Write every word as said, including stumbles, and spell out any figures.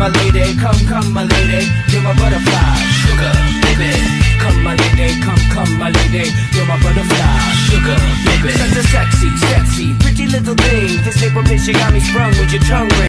my lady, come, come, my lady, you're my butterfly, sugar, baby. Come, my lady, come, come, my lady, you're my butterfly, sugar, baby. Such a sexy, sexy, pretty little thing. This April bitch, you got me sprung with your tongue ring.